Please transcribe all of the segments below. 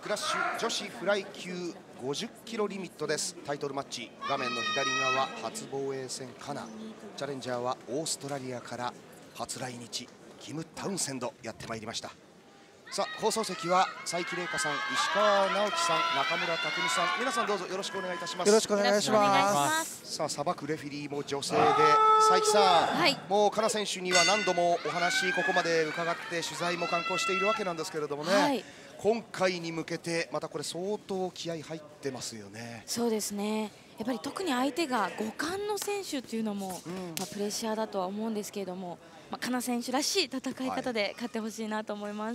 クラッシュ女子フライ級50キロリミットです。タイトルマッチ、画面の左側初防衛戦カナ、チャレンジャーはオーストラリアから初来日キム・タウンセンドやってまいりました。さあ放送席は佐伯玲香さん、石川直樹さん、中村拓海さん、皆さんどうぞよろしくお願いいたします。 よろしくお願いします。 さあさばくレフェリーも女性で、佐伯さん、はい、もうカナ選手には何度もお話ここまで伺って取材も敢行しているわけなんですけれどもね、はい、今回に向けてまたこれ相当気合い入ってますよね。 そうですね、やっぱり特に相手が五冠の選手というのも、プレッシャーだとは思うんですけれども、カナ選手らしい戦い方で勝ってほしいなと思います。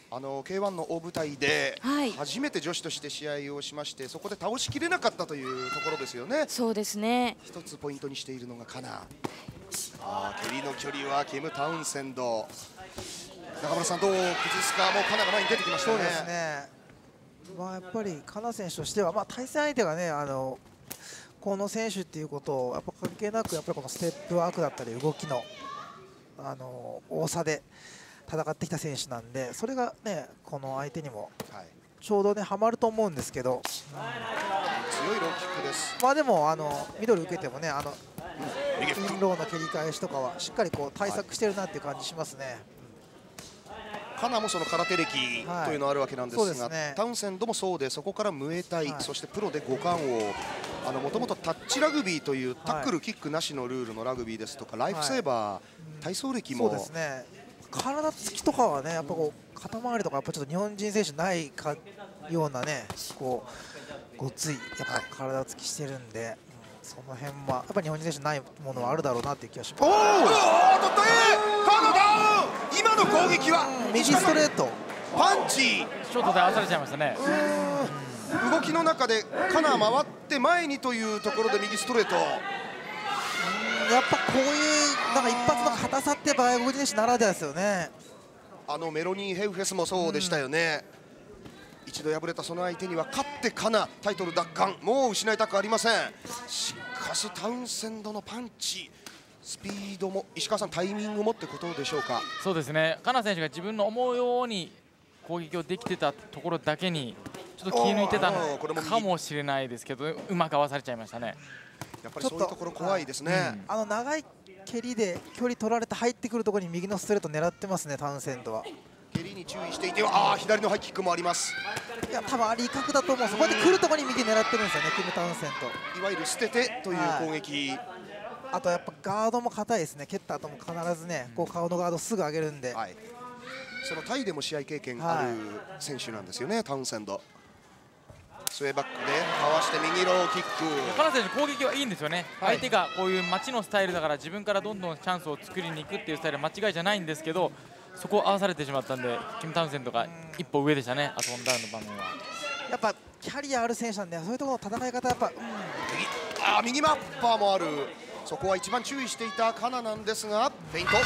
K1 の大舞台で初めて女子として試合をしまして、そこで倒しきれなかったというところですよね。 そうですね、 一つポイントにしているのがカナ。蹴りの距離はキム・タウンセンド。中村さんどう崩すか。もうカナが前に出てきましたね。 そうですね、やっぱりカナ選手としては、対戦相手がねこの選手っていうことをやっぱ関係なく、やっぱりこのステップワークだったり動きの多さで戦ってきた選手なんで、それがねこの相手にもちょうどねはまると思うんですけど、 強いローキックです。 でもミドル受けてもねインローの蹴り返しとかはしっかりこう対策してるなっていう感じしますね。 カナもその空手歴というのがあるわけなんですが、タウンセンドもそうで、そこからムエタイ、そしてプロで5冠王、もともとタッチラグビーというタックル、キックなしのルールのラグビーですとか、ライフセーバー、体操歴も。そうですね、 体つきとかはね、やっぱこう肩周りとかやっぱちょっと日本人選手ないかようなね、こうごついやっぱ体つきしてるんで、その辺はやっぱ日本人選手ないものはあるだろうなっていう気がします。 カナダウン、今の攻撃は右ストレート、 パンチ、 ショートで合わされちゃいましたね。 動きの中でカナ回って前にというところで右ストレート。 やっぱこういうなんか一発の硬さって外国人選手ならではですよね。 メロニー・ヘウフェスもそうでしたよね。一度敗れたその相手には勝ってカナタイトル奪還、もう失いたくありません。しかしタウンセンドのパンチ、スピードも石川さんタイミングもってことでしょうか。 そうですね、カナ選手が自分の思うように攻撃をできてたところだけにちょっと気抜いてたのかもしれないですけど、うまく合わされちゃいましたね。 やっぱりそういうところ怖いですね。 長い蹴りで距離取られて入ってくるところに右のストレート狙ってますね、タウンセンドは。 蹴りに注意していて、左のハイキックもあります。 いや多分利確だと思う。そこで来るところに右狙ってるんですよね、キム・タウンセンド。 いわゆる捨ててという攻撃。 あとやっぱガードも硬いですね。蹴った後も必ずね、こう顔のガードすぐ上げるんで、 そのタイでも試合経験ある選手なんですよね、タウンセンド。スウェーバックでかわして右ローキック。 カナ選手攻撃はいいんですよね、相手がこういう待ちのスタイルだから自分からどんどんチャンスを作りに行くっていうスタイルは間違いじゃないんですけど、そこを合わされてしまったんで、キム・タウンセンドが一歩上でしたね、アトンダウンの場面は。 やっぱキャリアある選手なんで、そういうところの戦い方やっぱ、 右マッパーもある。そこは一番注意していたカナなんですが、フェイント。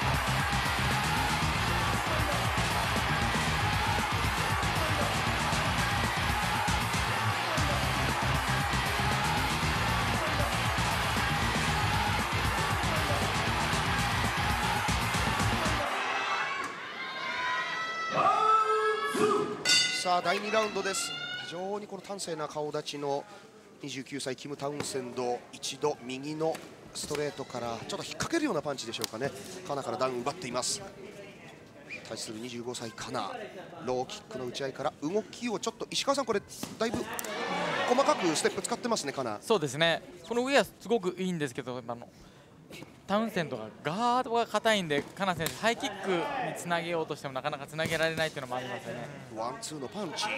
さあ第2ラウンドです。非常にこの端正な顔立ちの29歳キム・タウンセンド、一度右のストレートからちょっと引っ掛けるようなパンチでしょうかね、カナからダウン奪っています。対する25歳カナ、ローキックの打ち合いから動きをちょっと石川さん、これだいぶ細かくステップ使ってますね、カナ。 そうですね、この上はすごくいいんですけど、タウンセンドがガードが硬いんで、カナ選手ハイキックにつなげようとしてもなかなかつなげられないっていうのもありますよね。 ワンツーのパンチ。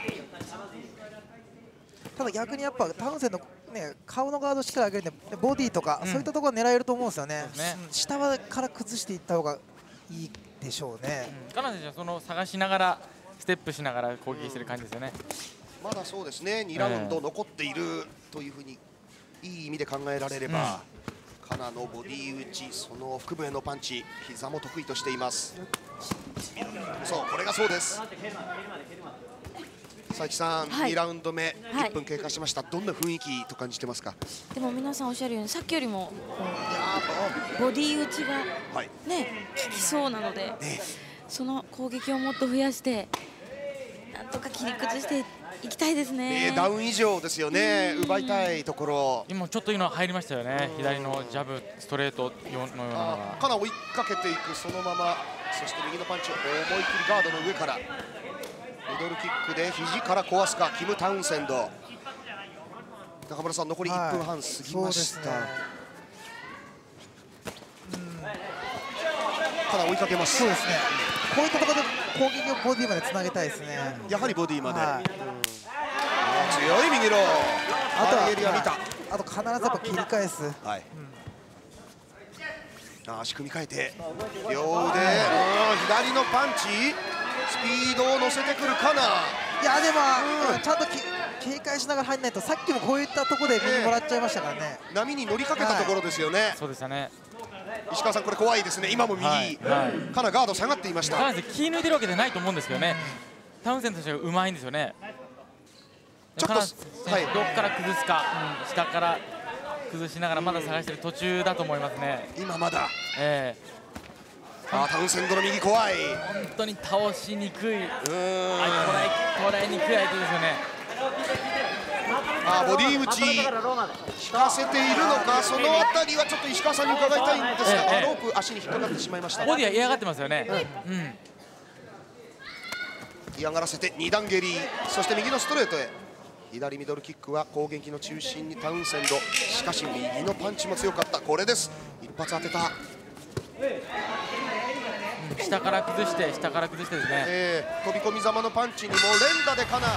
ただ逆にやっぱタウンセンドね、顔のガードしっかり上げるんで、ボディとか、そういったところ狙えると思うんですよね。下から崩していった方がいいでしょうね。 カナ選手はその探しながらステップしながら攻撃してる感じですよね。 まだそうですね、2ラウンド残っているというふうにいい意味で考えられれば、カナのボディ打ち、その腹部へのパンチ、膝も得意としています。そう、これがそうです。佐伯さん、2ラウンド目、1分経過しました。どんな雰囲気と感じてますか。 でも皆さんおっしゃるように、さっきよりもボディ打ちがね、効きそうなので、その攻撃をもっと増やして、なんとか切り崩していきたいですね。 ダウン以上ですよね、奪いたいところ。 今ちょっといいの入りましたよね、左のジャブ、ストレートのようなのが。 かな追いかけていくそのまま、そして右のパンチを思い切りガードの上から、ミドルキックで肘から壊すか、キム・タウンセンド。中村さん、残り1分半過ぎました。かな追いかけます。 そうですね。こういったところで攻撃をボディまでつなげたいですね。 やはりボディまで。強い右ロー。 あとはエリア見た。 あと必ずやっぱ切り返す。 はい。足組み替えて両腕、左のパンチ、スピードを乗せてくるかな。 いやでも、ちゃんと警戒しながら入らないと、さっきもこういったところで右もらっちゃいましたからね。 波に乗りかけたところですよね。 そうでしたね。 石川さん、これ怖いですね。今も右、かなガード下がっていました。 気抜いてるわけじゃないと思うんですけどね。タウンセンド選手がうまいんですよね。 ちょっと、 どこから崩すか、下から崩しながらまだ探している途中だと思いますね。 今まだ。タウンセンドの右怖い。 本当に倒しにくい、捉えにくい相手ですよね。 ボディ打ち引かせているのか、そのあたりはちょっと石川さんに伺いたいんですが、ロープ足に引っかかってしまいました。 ボディは嫌がってますよね。 嫌がらせて2段蹴り、そして右のストレートへ。左ミドルキックは攻撃の中心にタウンセンド、しかし右のパンチも強かった。これです、一発当てた。 下から崩してですね、 飛び込みざまのパンチにも連打でかな。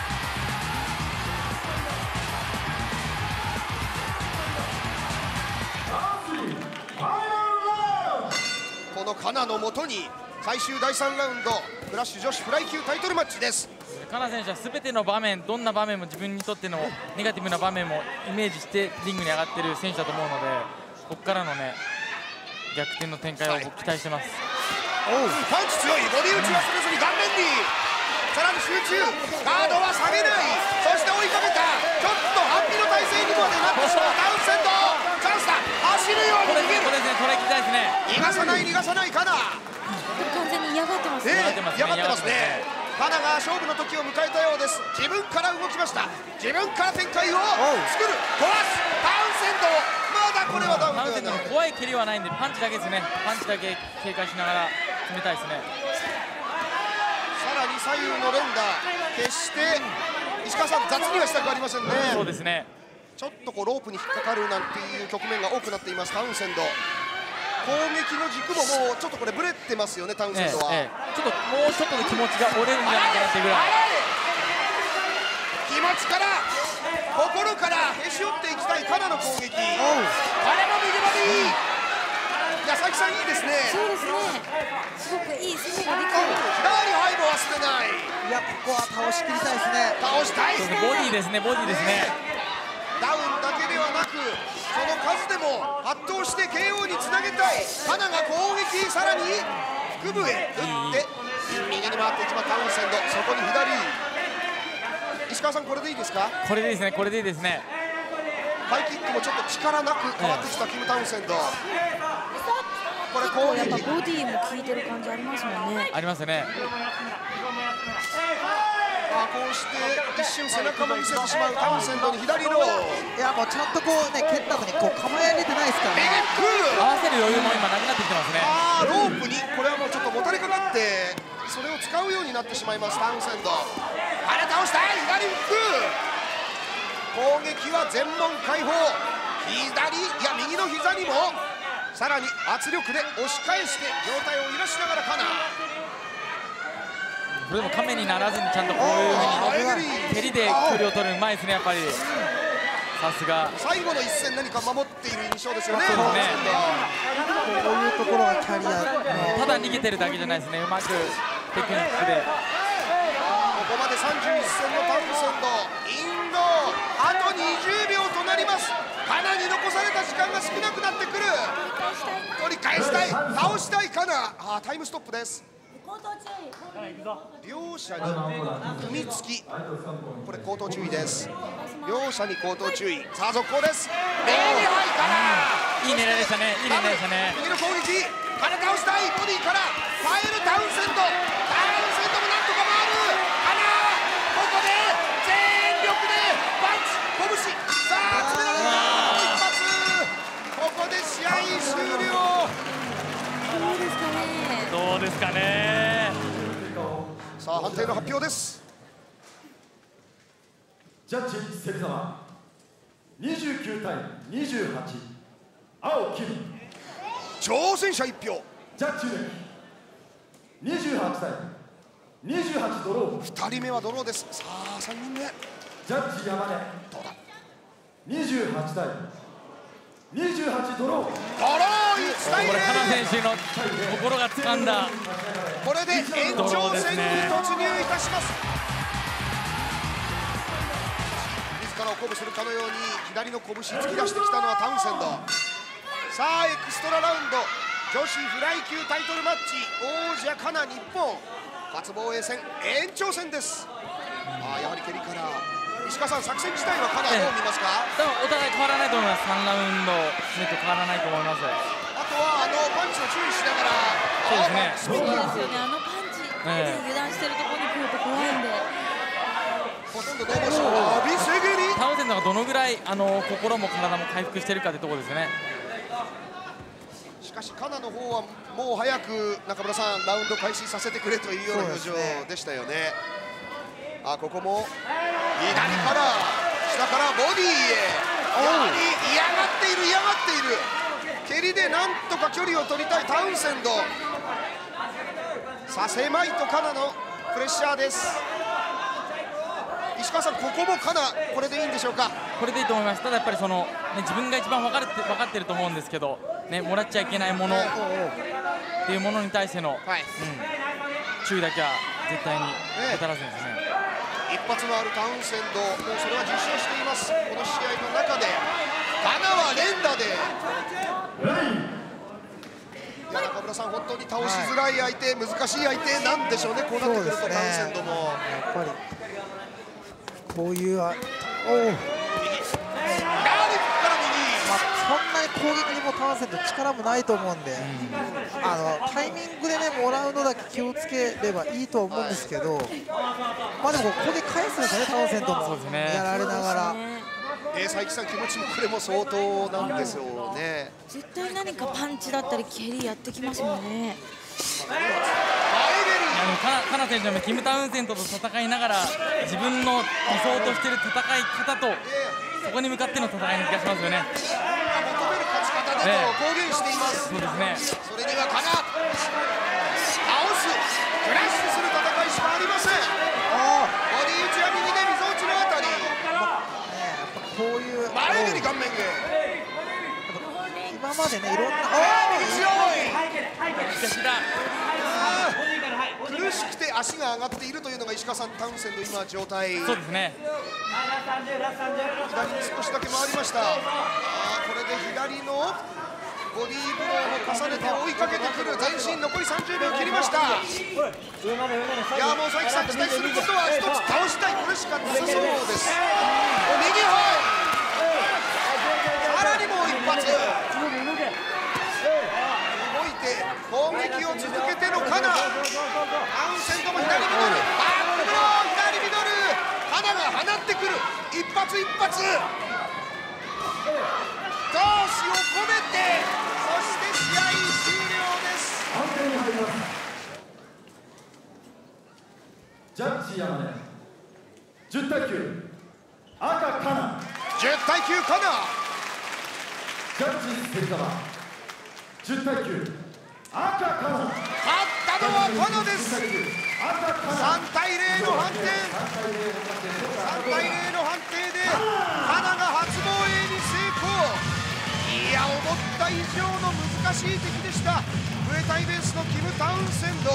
このカナのもとに最終第3ラウンドフラッシュ女子フライ級タイトルマッチです。 カナ選手は全ての場面、どんな場面も自分にとってのネガティブな場面もイメージしてリングに上がっている選手だと思うので、ここからのね逆転の展開を期待してます。 パンチ強い、ボディ打ちはせずに顔面に、さらに集中、ガードは下げない、そして追いかけた、ちょっと半身の体勢にまでなってしまうタウンセンド、チャンスだ、走るように逃げる。 これですね、捉え切りたいですね。 逃がさないかな。 完全に嫌がってますね。 嫌がってますね。カナが勝負の時を迎えたようです。自分から動きました。自分から展開を作る、壊す、タウンセンド、まだこれはダウンではない。 怖い蹴りはないんで、パンチだけですね。パンチだけ警戒しながら決めたいですね。 さらに左右の連打、決して石川さん雑にはしたくありませんね。 そうですね。 ちょっとこうロープに引っかかるなんていう局面が多くなっていますタウンセンド。攻撃の軸ももうちょっとこれブレてますよねタウンセンドは。 ちょっともうちょっとで気持ちが折れるんじゃないかなっていうぐらい。 気持ちから心からへし折っていきたいカナの攻撃。彼も右ボディ。矢崎さんいいですね。 そうですね。すごくいい攻めができる。 左背後は捨てない。 いやここは倒しきりたいですね。 倒したい。 ボディですね、ボディですね。 ダウンだけではなくその数でも圧倒して KO につなげたい。カナが攻撃、さらに腹部へ打って右に回っていきますタウンセンド。そこに左。石川さんこれでいいですか。 これでいいですね、これでいいですね。 ハイキックもちょっと力なく変わってきたキム・タウンセンド。これ攻撃、 やっぱボディも効いてる感じありますもんね。 ありますね。 こうして一瞬背中も見せてしまうタウンセンドに左ロー。 いやもうちゃんとこうね蹴った後にこう構えれてないですからね。 合わせる余裕も今なくなってきてますね。 ロープにこれはもうちょっともたれかかってそれを使うようになってしまいますタウンセンド。あれ倒したい、左フック。攻撃は全門開放。左、いや右の膝にもさらに圧力で押し返して状態を揺らしながらかな。 これでも亀にならずにちゃんとこういうふうに蹴りで距離を取るうまいですね、やっぱり。さすが。 最後の一戦何か守っている印象ですよね。 こういうところがキャリア。 ただ逃げてるだけじゃないですね、うまくテクニックで。 ここまで31戦のタウンセンド、インドあと20秒となります。カナに残された時間が少なくなってくる。取り返したい、倒したいカナ。タイムストップです。両者に組みつき、これ口頭注意です。両者に口頭注意。さあ続行です。右に入ったらいい狙いでしたね、いい狙いでしたね。 右の攻撃、カナ倒したい、ボディからファイルタウンセンド。タウンセンドもなんとか回る。カナですかね。 さあ判定の発表です。 ジャッジ芹沢29対28、青キム。 挑戦者1票。 ジャッジ28対28、ドロー。 2人目はドローです。さあ3人目。 ジャッジ山根どうだ。 28対28、ドロー。 ドロー1対0。 これカナ選手の心が掴んだ。 これで延長戦に突入いたします。自らを鼓舞するかのように左の拳突き出してきたのはタウンセンド。さあエクストララウンド女子フライ級タイトルマッチ、王者カナ日本初防衛戦延長戦です。やはり蹴りから石川さん、作戦自体はカナどう見ますか？ お互い変わらないと思います。3ラウンド目と変わらないと思います。 あとはパンチを注意しながら。 そうですね。 そうですよね。パンチで油断してるところに来ると怖いんで。 ほとんどノーモーション。浴びせ蹴り。 タウンセンドがどのぐらい心も体も回復しているかというところですね。 しかしカナの方はもう早く中村さんラウンド開始させてくれというような表情でしたよね。ここも左から下からボディへ、やはり嫌がっている蹴りでなんとか距離を取りたいタウンセンド。さあ狭いとカナのプレッシャーです。石川さん、ここもカナこれでいいんでしょうか？ これでいいと思います。ただやっぱり自分が一番分かってると思うんですけど、もらっちゃいけないものっていうものに対しての、注意だけは絶対に怠らずにですね。 一発のあるタウンセンド、もうそれは実証しています。この試合の中でカナは連打で。中村さん、本当に倒しづらい相手、難しい相手なんでしょうね。こうなってくるとタウンセンドもやっぱりこういうガーリックから右。 そんなに攻撃にもタウンセンド力もないと思うんで、タイミングでもらうのだけ気をつければいいと思うんですけど、でも攻撃返すんですよね、タウンセンドもやられながら。 佐伯さん、気持ちもこれも相当なんですよね。 絶対何かパンチだったり蹴りやってきますもんね。 カナ選手はキム・タウンセンドと戦いながら自分の理想としている戦い方とそこに向かっての戦いな気がしますよね。 求める勝ち方でと公言しています。 そうですね。 それにはカナ倒すクラッシュする戦いしかありません。ボディ打ちは右で溝落ちのあたり、 こういう前蹴り顔面へ。 今までね、いろんな苦しくて足が上がっているというのが石川さん、タウンセンド今状態。 そうですね。 左に少しだけ回りました。これで左のボディーブローを重ねて追いかけてくる。全身残り30秒切りました。いやもう佐伯さん、期待することは一つ倒したい、これしかなさそうです。右ハイ、さらにもう一発動いて攻撃を続けてのカナ。タウンセンドも左ミドル、バックブロー左ミドル、カナが放ってくる一発一発、闘志を込めて、そして試合終了です。 判定に入ります。ジャッジ山根10対9、赤カナ。 10対9カナ。 ジャッジ芹沢10対9、赤カナ。 勝ったのはカナです。3対0の判定、3対0の判定でカナが初防衛に成功。いや、思った以上の難しい敵でした。ムエタイベースのキム・タウンセンド。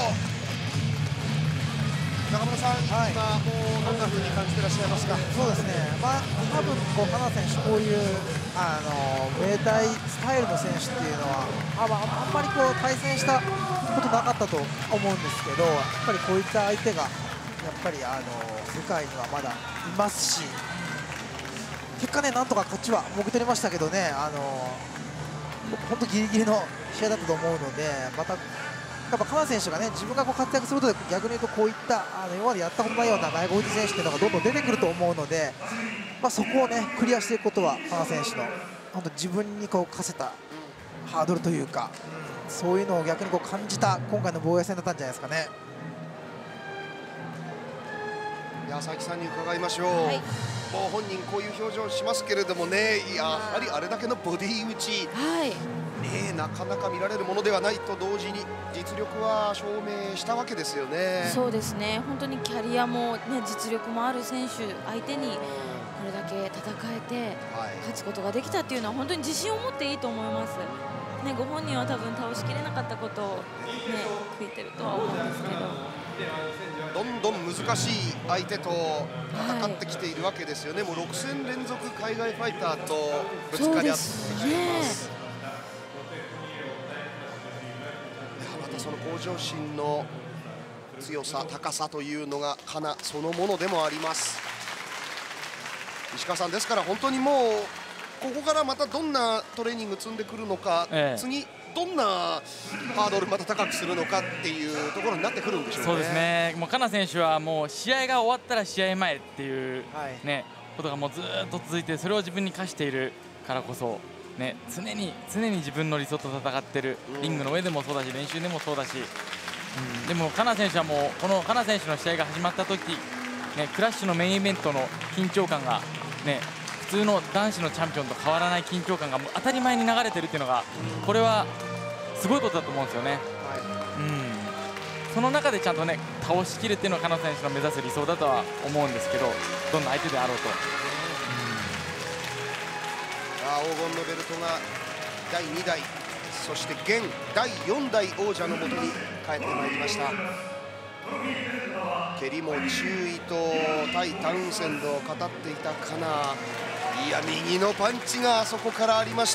中村さん、今もうどんな風に感じてらっしゃいますか？ そうですね、多分カナ選手、こういうムエタイスタイルの選手っていうのはあんまり対戦したことなかったと思うんですけど、やっぱりこういった相手がやっぱり世界にはまだいますし、結果ね、なんとかこっちはもぎ取りましたけどね、本当ギリギリの試合だったと思うので、またやっぱカナ選手がね、自分が活躍することで逆に言うとこういった今までやったことないような外国人選手っていうのがどんどん出てくると思うので、そこをねクリアしていくことはカナ選手の本当自分に課せたハードルというか、そういうのを逆にこう感じた今回の防衛戦だったんじゃないですかね。 佐伯さんに伺いましょう、 はい、 もう本人こういう表情しますけれどもね、やはりあれだけのボディ打ち、 はいね、なかなか見られるものではないと同時に実力は証明したわけですよね。 そうですね、本当にキャリアも、ね、実力もある選手相手にこれだけ戦えて勝つことができたっていうのは本当に自信を持っていいと思います、ね、ご本人は多分倒しきれなかったことを、ね、悔いてるとは思うんですけど、 どんどん難しい相手と戦ってきているわけですよね、もう6戦連続海外ファイターとぶつかり合ってきています。またその向上心の強さ、高さというのがカナそのものでもあります。石川さん、ですから本当にもうここからまたどんなトレーニング積んでくるのか、次どんなハードルまた高くするのかっていうところになってくるんでしょうね。 そうですね、もうカナ選手はもう試合が終わったら試合前っていうね、ことがもうずっと続いて、それを自分に課しているからこそ、ね、常に自分の理想と戦っている、リングの上でもそうだし練習でもそうだし、でもカナ選手はもうこのカナ選手の試合が始まった時、ね、クラッシュのメインイベントの緊張感が、ね、普通の男子のチャンピオンと変わらない緊張感がもう当たり前に流れてるっていうのが、これはすごいことだと思うんですよね。その中でちゃんとね倒しきるっていうのはカナ選手の目指す理想だとは思うんですけど、どんな相手であろうと。 黄金のベルトが第2代、そして現第4代王者のもとに帰ってまいりました。蹴りも注意と対タウンセンドを語っていたカナ、いや右のパンチがあそこからありました。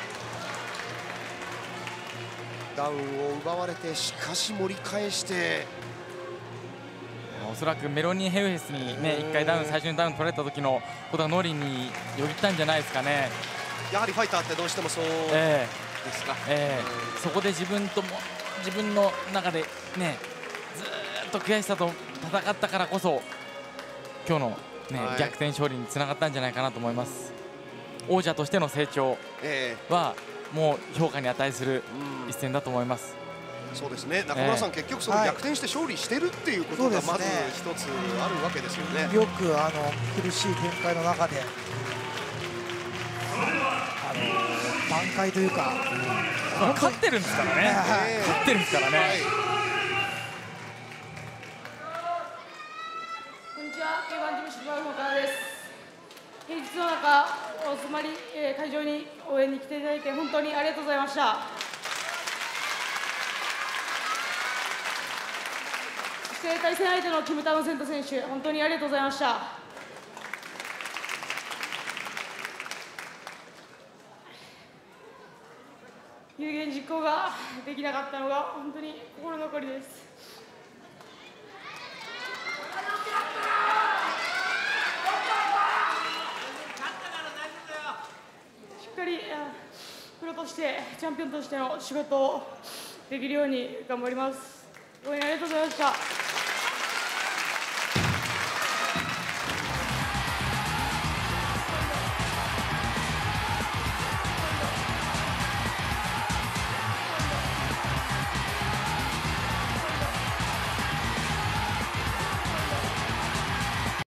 ダウンを奪われて、しかし盛り返して、 おそらくメロニー・ヘウヘスにね1回最初にダウン取られた時のことがノリによぎったんじゃないですかね。 やはりファイターってどうしてもそうですか。 そこで自分の中でねずっと悔しさと戦ったからこそ今日の、ね逆転勝利につながったんじゃないかなと思います。王者としての成長はもう評価に値する一戦だと思います。 そうですね、中村さん、結局その逆転して勝利してるっていうことがまず一つあるわけですよね。 よく苦しい展開の中で挽回というか、 勝ってるんですからね。勝ってるんですからね。 こんにちは、K1 事務所の岡田です。平日の中、お集まり、会場に応援に来ていただいて本当にありがとうございました。そして対戦相手のキム・タウンセント選手、本当にありがとうございました。有言実行ができなかったのが本当に心残りです。しっかりプロとしてチャンピオンとしての仕事をできるように頑張ります。応援ありがとうございました。